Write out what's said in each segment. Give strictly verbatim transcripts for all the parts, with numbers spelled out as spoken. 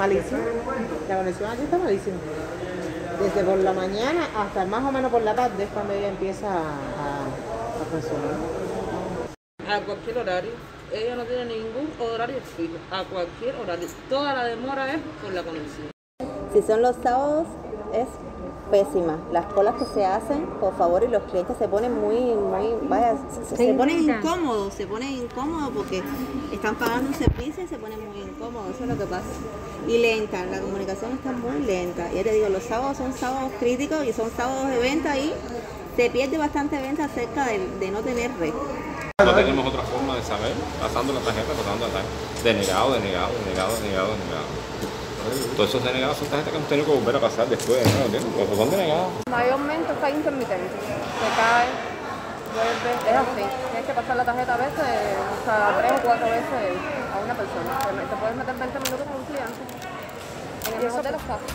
malísima. La conexión aquí está malísima. Desde por la mañana hasta más o menos por la tarde es cuando ella empieza a, a funcionar. A cualquier horario. Ella no tiene ningún horario fijo. A cualquier horario. Toda la demora es por la conexión. Si son los sábados, es pésima. Las colas que se hacen, por favor, y los clientes se ponen muy, muy, vaya, se, se ponen incómodos, se ponen incómodos porque están pagando un servicio y se ponen muy incómodos, eso es lo que pasa. Y lenta, la comunicación está muy lenta. Ya te digo, los sábados son sábados críticos y son sábados de venta y se pierde bastante venta acerca de, de no tener red. No tenemos otra forma de saber, pasando la tarjeta, pasando la tarjeta, denegado, denegado, denegado, denegado, denegado. Todos esos denegados son tarjetas que hemos tenido que volver a pasar después, ¿no? Pues son denegados. Mayormente está intermitente, se cae, vuelve, es así. Tienes que pasar la tarjeta a veces, hasta tres o cuatro veces a una persona. Te puedes meter veinte minutos con un cliente, en el mejor de los casos.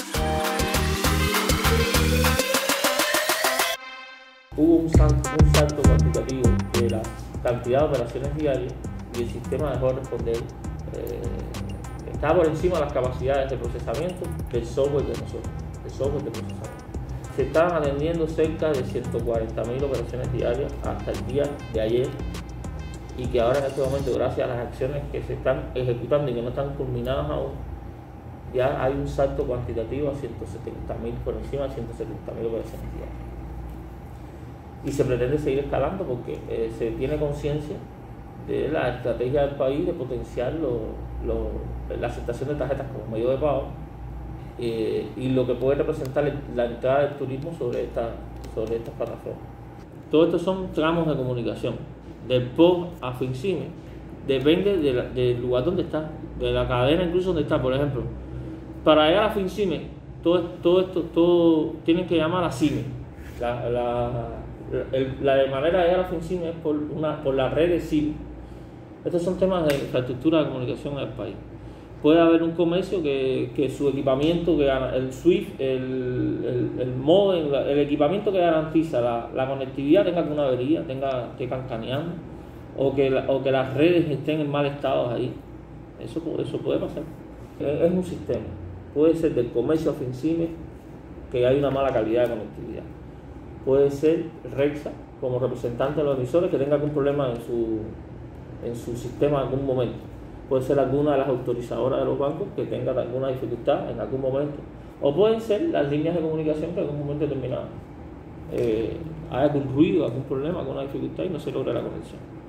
Hubo un salto, un salto cuantitativo de la cantidad de operaciones diarias y el sistema dejó de responder. Eh, está por encima de las capacidades de procesamiento del software de nosotros, el software de procesamiento. Se estaban atendiendo cerca de ciento cuarenta mil operaciones diarias hasta el día de ayer y que ahora en este momento, gracias a las acciones que se están ejecutando y que no están culminadas aún, ya hay un salto cuantitativo a ciento setenta mil, por encima de ciento setenta mil operaciones diarias. Y se pretende seguir escalando porque eh, se tiene conciencia de la estrategia del país de potenciar lo, lo, la aceptación de tarjetas como medio de pago eh, y lo que puede representar la entrada del turismo sobre, esta, sobre estas plataformas. Todo esto son tramos de comunicación, del P O S a FinCine, depende de la, del lugar donde está, de la cadena incluso donde está. Por ejemplo, para llegar a FinCine, todo, todo esto todo, tienen que llamar a CIME. La, la, El, la manera de llegar a FinCine es por, una, por la red de CIME. Estos son temas de infraestructura de comunicación en el país. Puede haber un comercio que, que su equipamiento, que el SWIFT, el, el, el modem, el equipamiento que garantiza la, la conectividad tenga alguna avería, tenga que cancaneando, o que, la, o que las redes estén en mal estado ahí. Eso, eso puede pasar. Es, es un sistema. Puede ser del comercio a FinCine que hay una mala calidad de conectividad. Puede ser Rexa, como representante de los emisores, que tenga algún problema en su, en su sistema en algún momento. Puede ser alguna de las autorizadoras de los bancos que tenga alguna dificultad en algún momento. O pueden ser las líneas de comunicación que en algún momento determinado eh, hay algún ruido, algún problema, alguna dificultad y no se logra la conexión.